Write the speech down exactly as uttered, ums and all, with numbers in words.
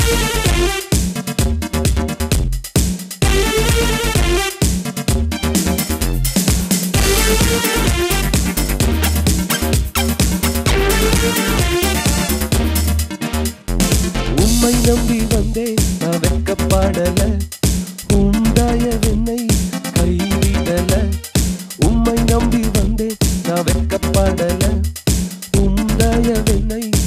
உம்மை நம்பி வந்தேன் நான் வெட்கப்படல உண்டாயவென்னை கைவிடல உம்மை நம்பி வந்தேன் நான் வெட்கப்படல உண்டாயவென்னை